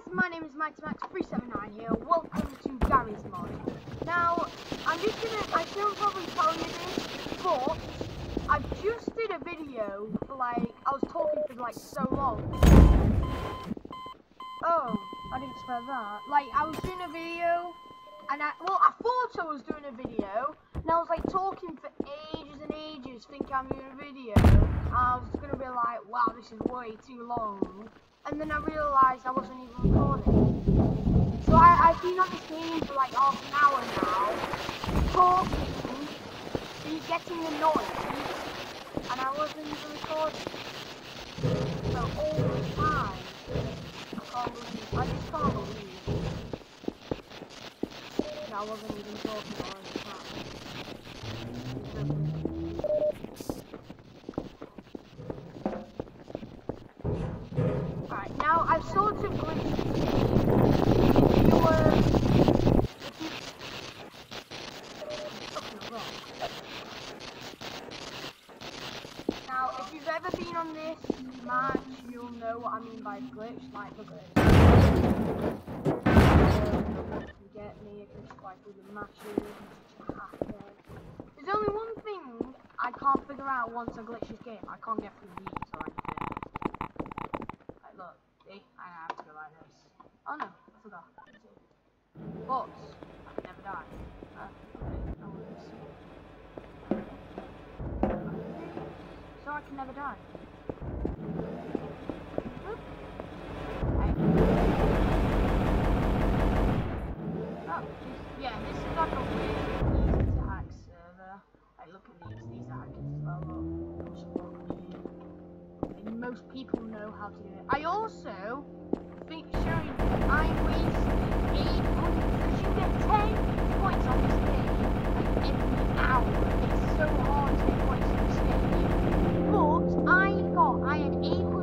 my name is Max379 here. Welcome to Garry's mod. Now, I shouldn't probably tell you this, but I just did a video for I was talking for so long. Oh, I didn't expect that. I was doing a video, and I thought I was doing a video, and I was talking for ages and ages, thinking I'm doing a video, and I was gonna be like, wow, this is way too long. And then I realised I wasn't even recording. So I've been on this game for half an hour now, talking, and getting the noise, and I wasn't even recording. So all the time, I just can't believe that I wasn't even talking all the time. Alright, now I've sort of glitched the game. Now, if you've ever been on this match, you'll know what I mean by glitch. Look at this. You get me, I can slide through the matches, there's only one thing I can't figure out once I glitch this game. I can't get through these or anything. Look, see? I have to go like this. Oh no, I forgot. But I can never die. So I can never die. Yeah, this is like a weird, easy to hack server. Look at these are hackers as well. And most people know how to do it. I also think showing that I wasted 800, because you get 10 points on this game every hour. It's so hard to get points on this game. But I had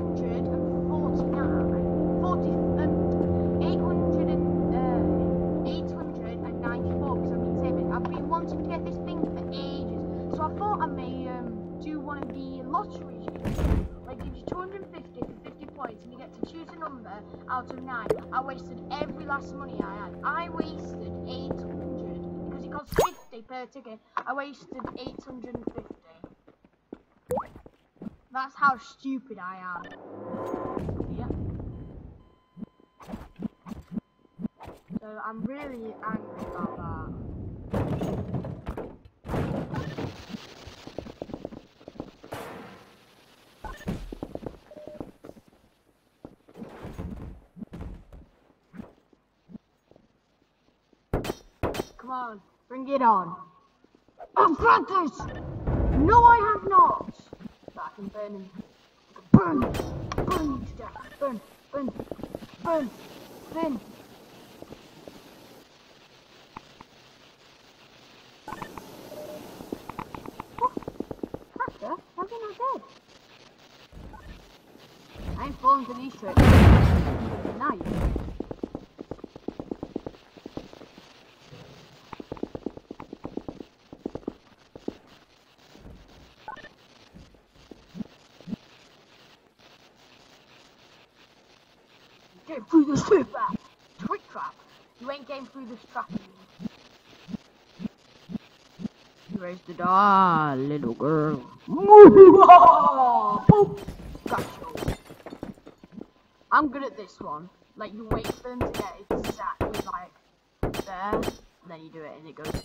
894, because I've been wanting to get this thing for ages. So I thought I may do one of the lotteries. Gives you 250 for 50 points, and you get to choose a number out of 9. I wasted every last money I had. I wasted 800 because it costs 50 per ticket. I wasted 850. That's how stupid I am. Yeah. So I'm really angry about that. Come on, bring it on. I've got this! No, I have not! But I can burn him. Burn! Burn you to death! Burn! Burn! Burn! Burn! What? Cracker? How's he not dead? I ain't falling for these tricks. Nice. Get through this trap! Trick trap! You ain't getting through this trap. You raised the door, little girl. Gotcha. I'm good at this one. You wait for them to get exactly there, and then you do it, and it goes.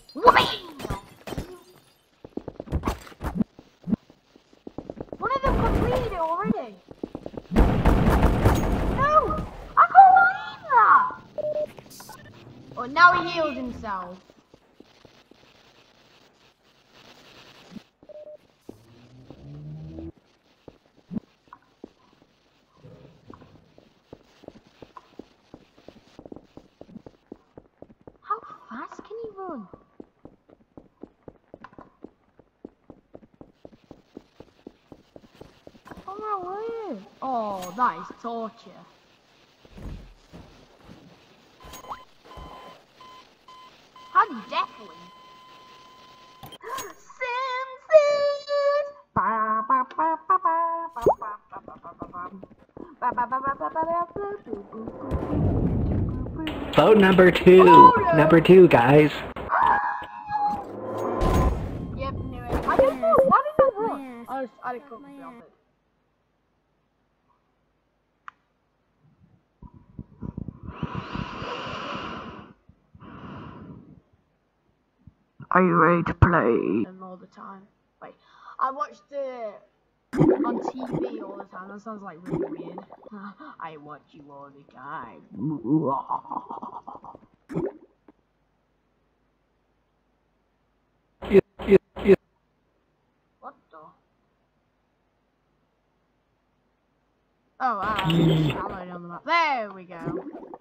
One of them completed it already. No! I can't believe that! Oh, now he healed himself. How fast can he run? Oh my word! Oh, that is torture. How do you definitely? Simpsons! Vote number 2. Oh, no. Number 2, guys. Yep, knew it. I don't know. Why did I run? I couldn't be off it. Are you ready to play? And all the time. Wait, I watched on TV all the time. That sounds like really weird. I watch you all the time. What the? Oh, I'm already on the map. There we go.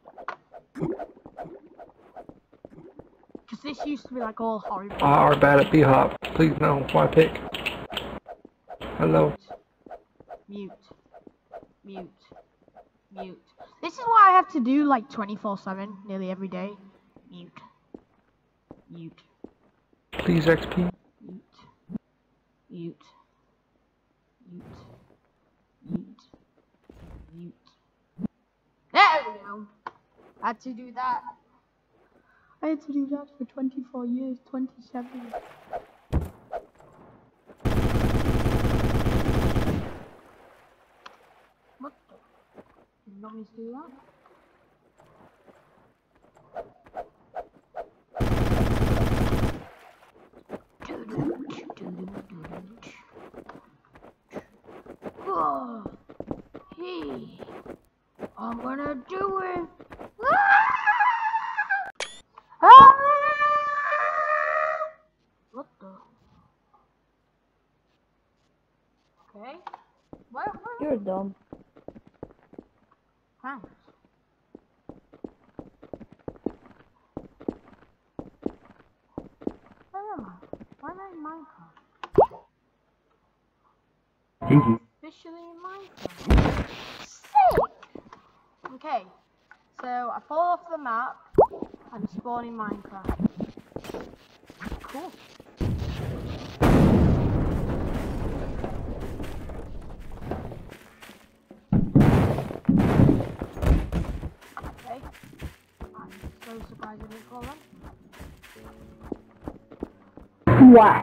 Because this used to be like all horrible. Are bad at B-hop. Please no. Why pick? Hello. Mute. Mute. Mute. This is what I have to do like 24/7, nearly every day. Mute. Mute. Please XP. Mute. Mute. Mute. Mute. Mute. There we go. I had to do that. I had to do that for 24 years, 27. What the? Did not mean to do that. Oh, hey, I'm gonna do it. What the? Okay. What? You're dumb. Thanks. Where am I? Why am I in Minecraft? Officially in Minecraft. Sick! Okay. So I fall off the map and spawn in Minecraft. Cool. Okay. I'm so surprised I didn't fall in. What?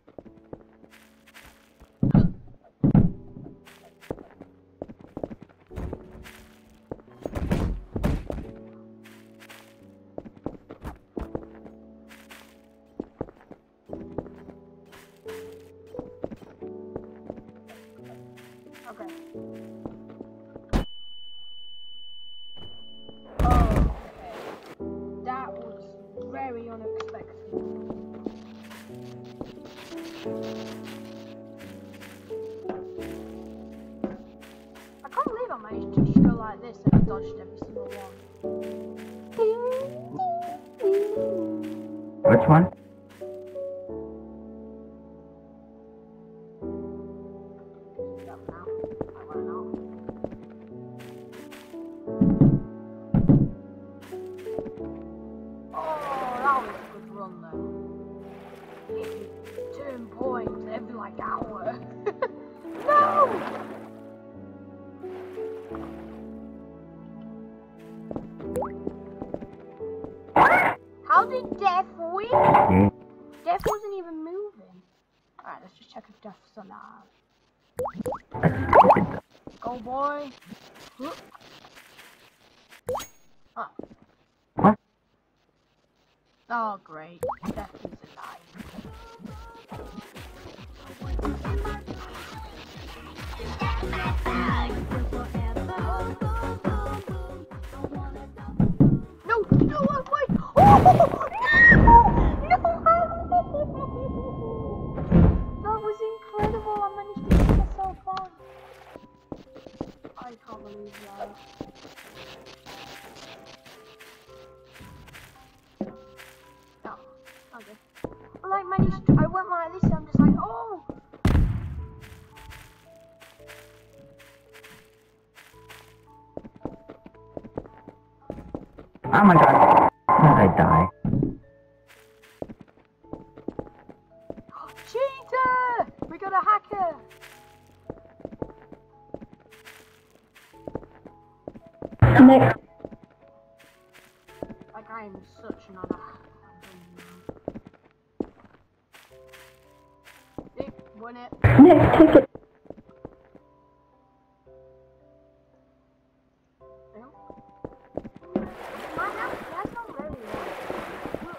Okay. Oh, okay. That was very unexpected. I can't believe I managed to just go like this and I dodged every single one. Which one? Turn points every like hour. No! How did Death win? Death wasn't even moving. Alright, let's just check if Death's alive. Go boy. Oh. Oh great, Death is alive. No, no, wait! Oh, no! That was incredible, I managed to get myself on. I can't believe that. Okay. Well, I managed to, I went like this and I'm just like, oh! Oh my god. How did I die? Cheater! We got a hacker! Next. Like I am such an Dick, win it. Next ticket. That's not very long.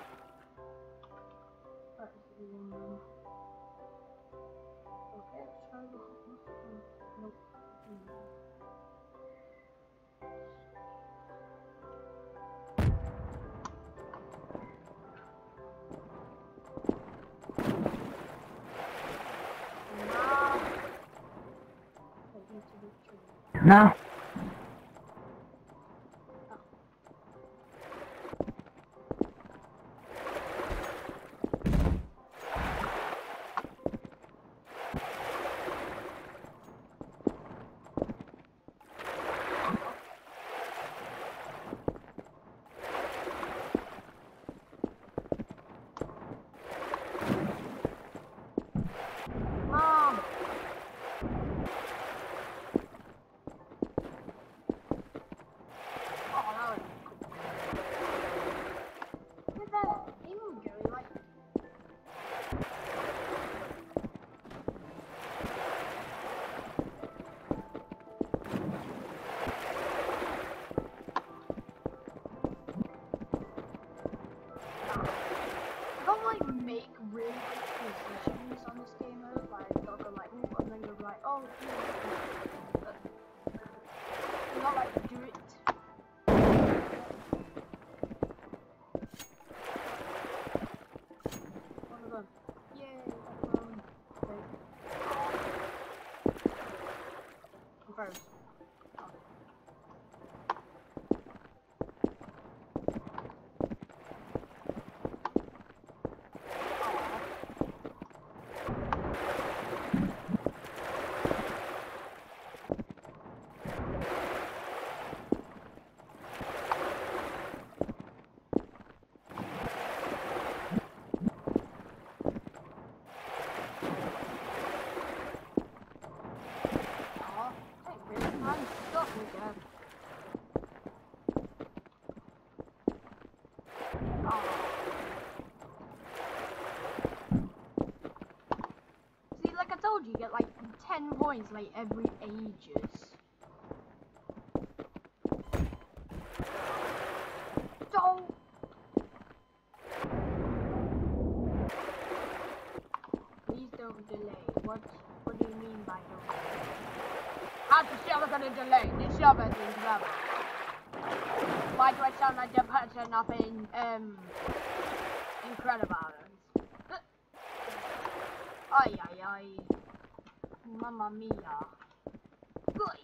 Okay, let's try the nope. Now. Mom! Where'd that thing go? Like... I don't like make really good decisions on this game mode, like they'll go like, ooh, and then you'll be like, oh, not like do it. Oh my god. Yay, okay. I'm froze. Oh. I'm stuck again. See, like I told you, you get like 10 points like every ages. Don't. Please don't delay. What do you mean by don't delay? How's the server gonna delay? This server is rubber. Why do I sound like the person up in Incredible? Ay ay ay. Mamma mia. Good.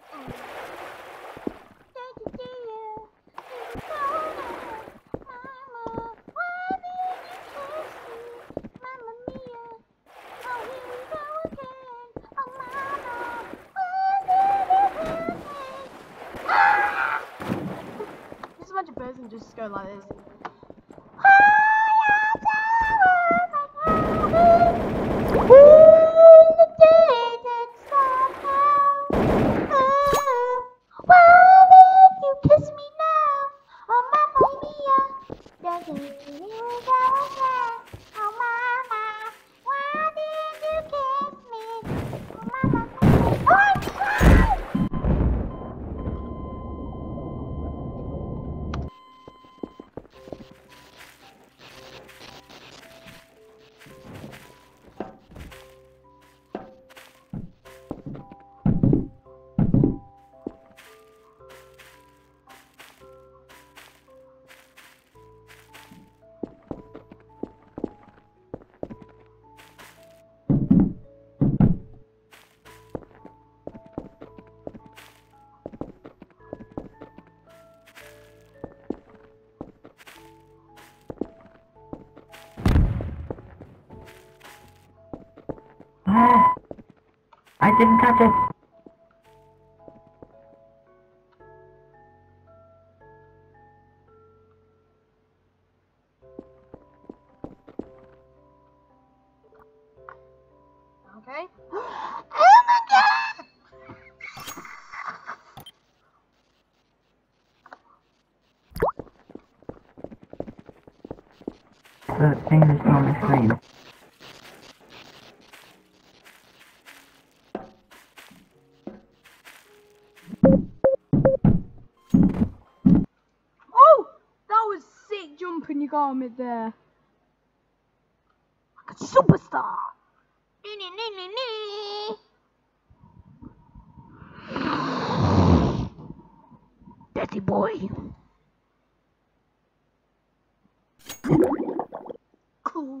Just a bunch of birds and just go like this. I didn't touch it. Okay. Oh my god! the thing that's on the screen. Oh! That was sick jumping you got mid there. Like a superstar! Dirty boy. Cool.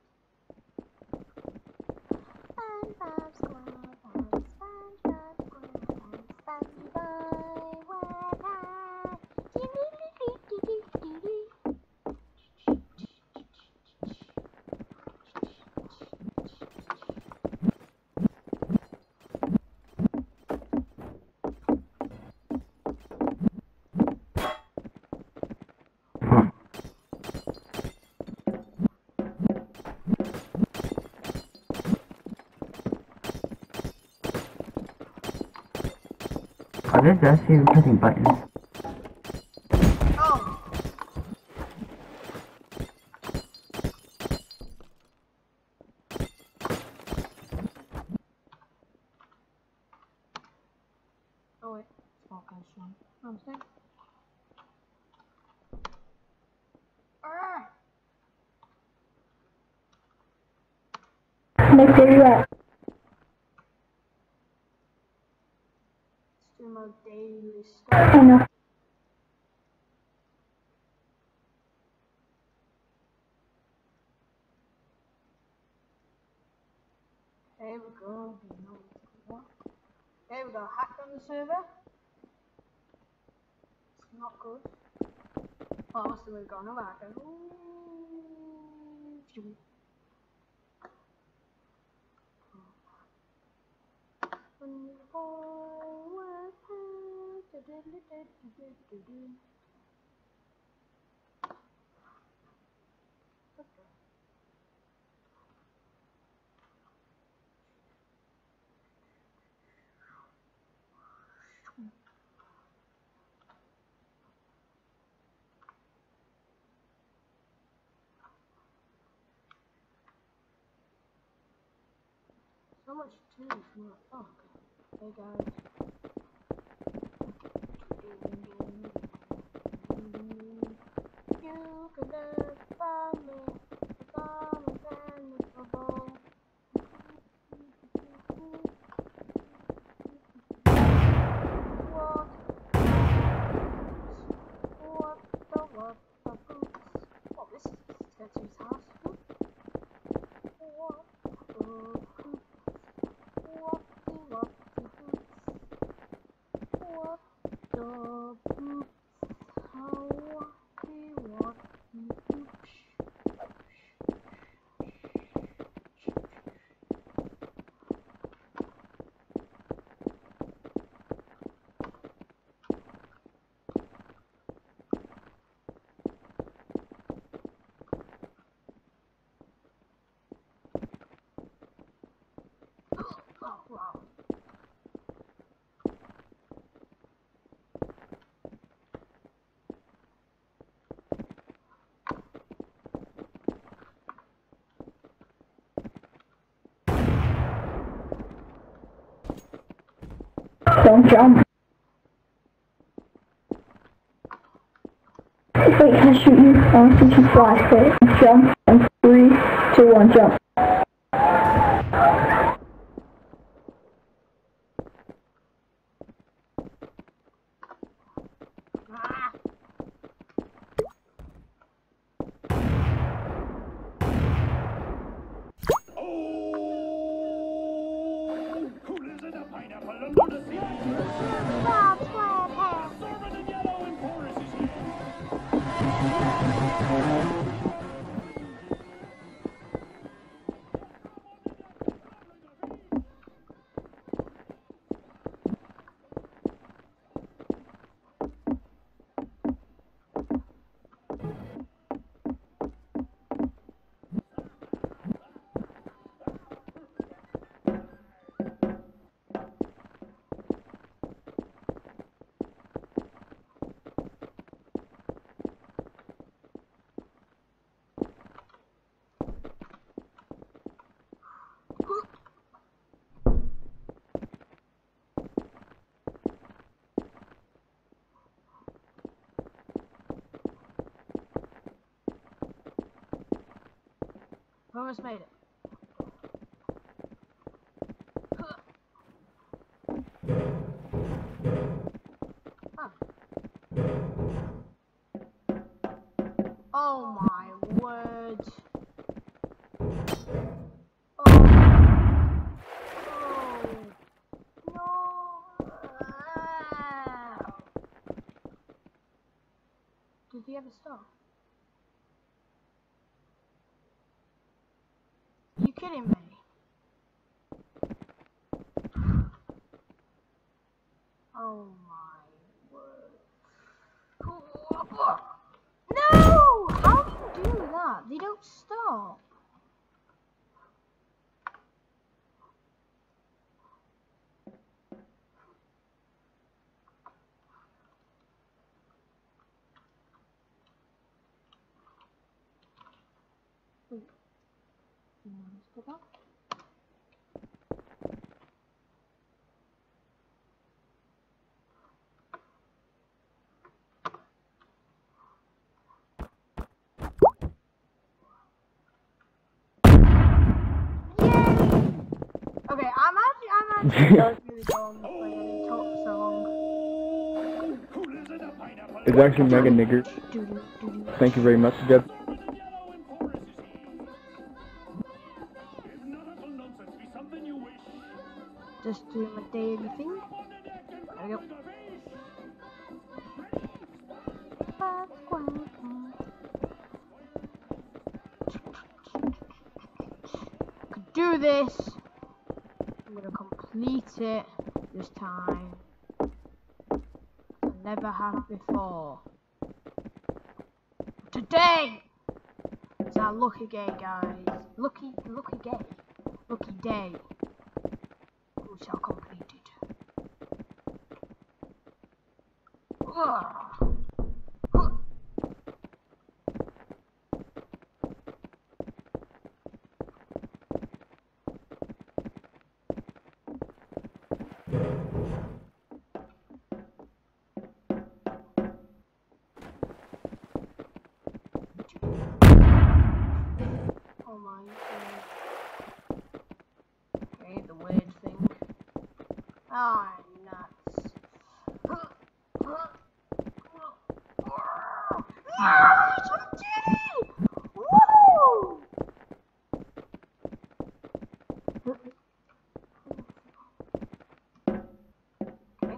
Oh, this does seem hitting buttons. Oh. Oh wait, small question. I'm saying. Make it right. Let's do my daily stuff. I know. There we go. There we go. Hacked on the server. It's not good. Oh, what's the way going? No hacker. So much to do from the fuck. Hey guys. You can never find me if I'm impenetrable. What the boots? Oh, this is Tetsu's house. What the boots? What the boots? What the boots? How what the boots? Oh, wow. Don't jump. Wait, can I shoot you? I want to see you fly. Wait, jump. And 3, 2, 1, jump. Ah. Who lives in a pineapple under the sea? Bob's Red Hair. Servant in yellow and chorus is here. almost made it. Huh. Oh my word. Oh. Oh. No. Did he ever stop? Are you kidding me? Oh my word. No! How do you do that? They don't stop. Wait. Let's go back. Okay, I'm actually really dumb. Like, I didn't talk for so long. Who lives in a pineapple? It's actually mega nigger. Thank you very much, Jeb. If nautical nonsense be something you wish, Just doing my daily thing. up on the deck and There we go. like a fish. Could do this. I'm gonna complete it this time. I never have before. Today is our lucky day, guys. Lucky day. Lucky day. We shall complete it. Ugh. Oh my god. Okay, the weird thing. Ah, nuts. Woo! Okay.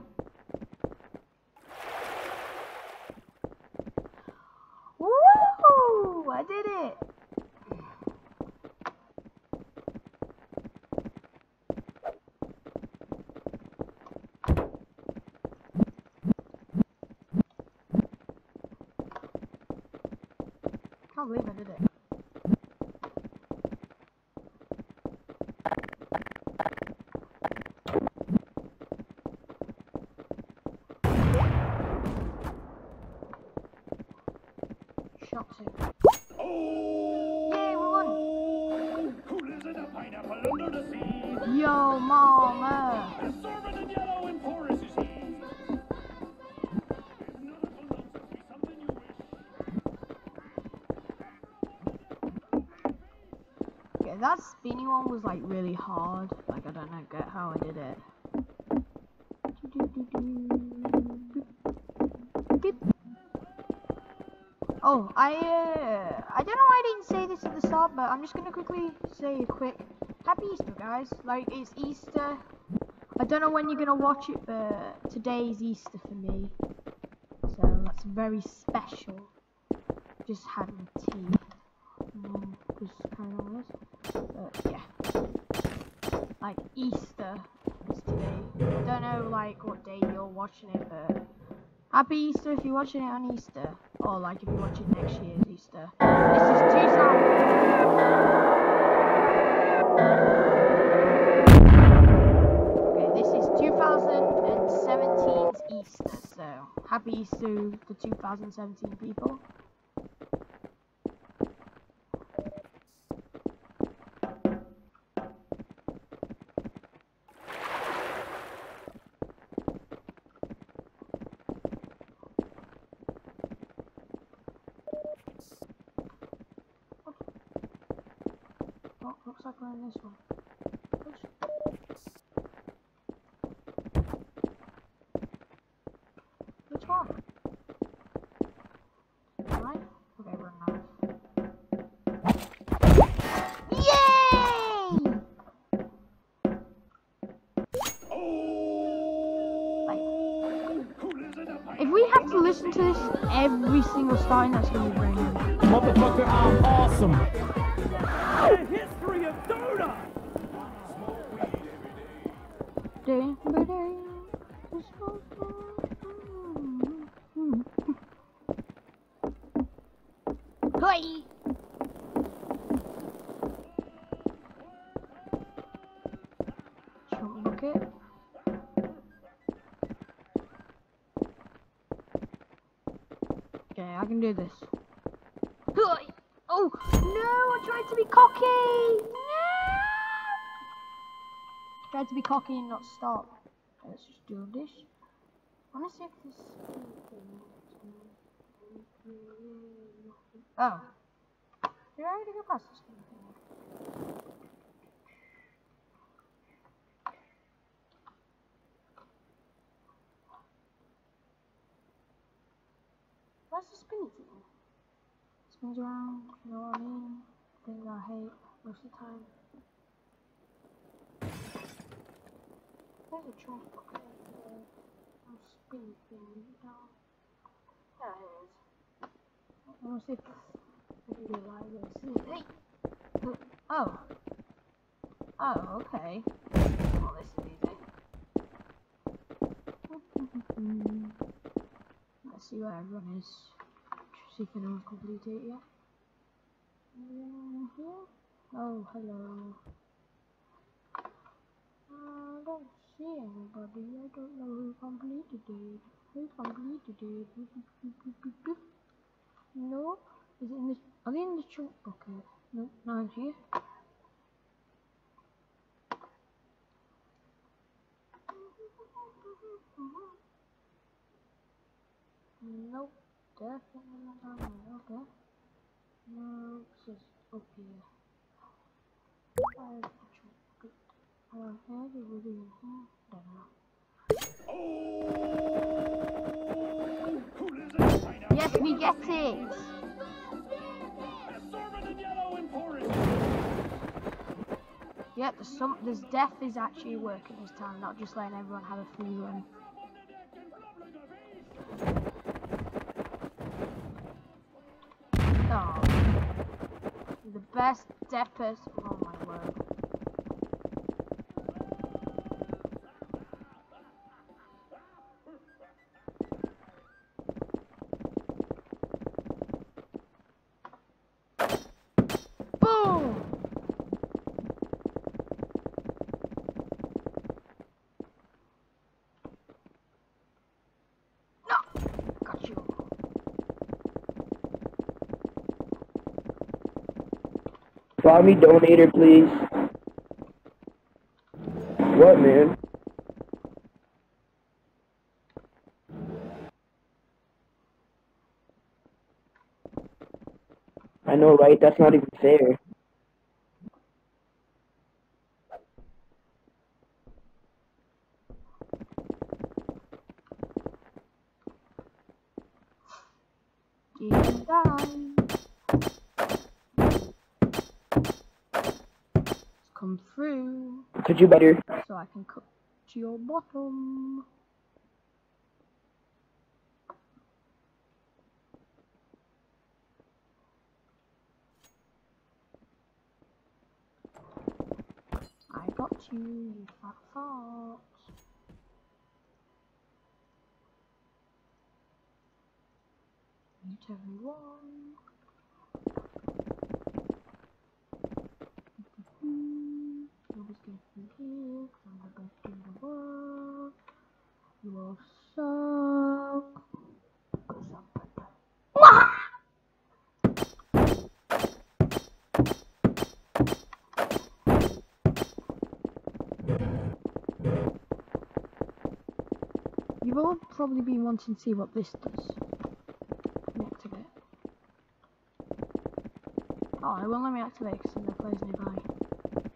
Woo! I did it! Can't believe I did it. Shots it. Oh, Yay, we won! who lives in a pineapple under the sea? Yo, mama! A servant in yellow and porous is he. If nautical nonsense be something you wish, Okay, that spinny one was like really hard. Like, I don't know, get how I did it. Oh, I don't know why I didn't say this at the start, but I'm just gonna quickly say a quick Happy Easter, guys. Like, it's Easter. I don't know when you're gonna watch it, but today is Easter for me, so that's very special. Just having tea, just carrying on with this. But yeah, like Easter is today. I don't know like what day you're watching it, but Happy Easter if you're watching it on Easter, or like if you're watching next year's Easter. This is 2017's Easter, so Happy Easter to the 2017 people. like we're in this one. Oops. Which one? Right? Okay, we're not. Yay! Like, if we have to listen to this every single time, that's gonna be brain dead. Motherfucker, I'm awesome. The history of soda. Hey! Jump bucket. Okay, I can do this. Oh no! I tried to be cocky. No! Tried to be cocky and not stop. Let's just do this. I want to see if this. Oh. Did I already go past this thing? Where's the spinny thing? Spins around, you know what I mean? Things I hate most of the time. There's a trash bucket there. No spinny thing. No. There it is. I want to see if I can do it like this. Hey! Oh. Oh, okay. Well, this is easy. Let's see where everyone is. See if anyone's completed it yet. Here? Oh, hello. I don't see anybody. I don't know who completed it. Who completed it? No? Is it in this? Are they in the chunk bucket? No, not here. Nope, definitely not down there. Okay. No, this is up here. Where's the chunk bucket? Oh, here's a really in here. Don't know. Oh, cool as a pineapple. Yes, we get it! Assorted in yellow and porridge. Yep, there's death is actually working this time, not just letting everyone have a free run. Oh, the best death person. Oh my word. Boom! No! Got you. Buy me donator, please. What, man? I know, right? That's not even fair. You die. Come through. Could you better? So I can cut to your bottom. I got you, you fat fart. Meet everyone. Nobody's getting here, 'cause I'm the best in the world. You all suck. You've all probably been wanting to see what this does. Let me activate. Oh, it won't let me activate because there's no players nearby.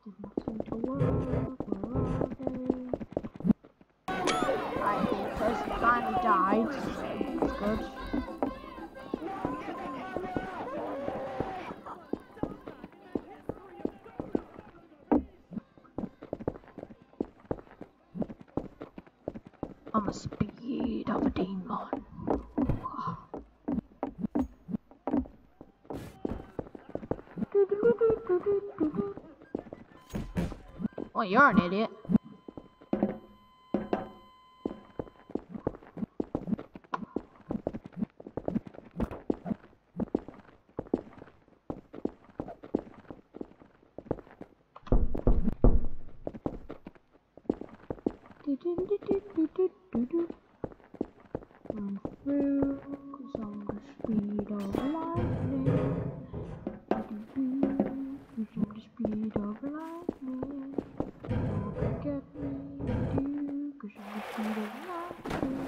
Didn't seem to work. Where are they? Right, the person finally died. That's good. On the speed of a demon. Well, you're an idiot. Run through, 'cause I'm the speed of lightning. Cause I'm the speed of lightning. No one can get me, cause I'm the speed of lightning.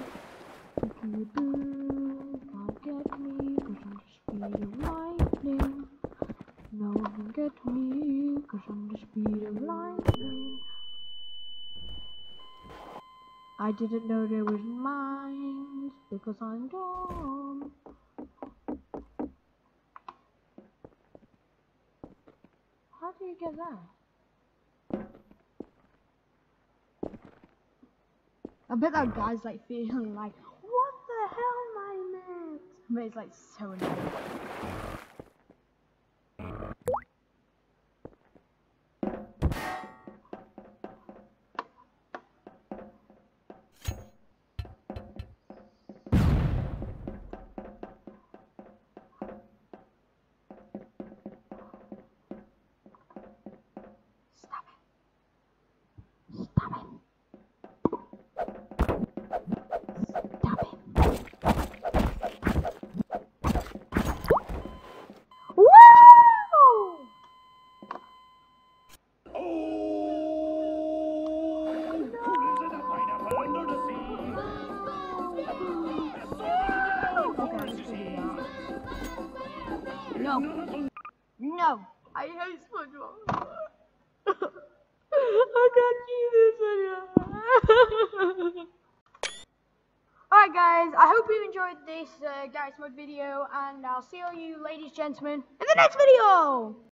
Can't get me, cause I'm the speed of lightning. No one can get me, cause I'm the speed of lightning. I didn't know there was mines, because I'm dumb. How do you get that? I bet that guy's like feeling like, what the hell, my man? But it's like so annoying. Stop it. Stop it. Stop it. Woo! No. No. I hate SpongeBob. I can't do this anymore. Alright guys, I hope you enjoyed this Garry's Mod video, and I'll see all you ladies and gentlemen in the next video!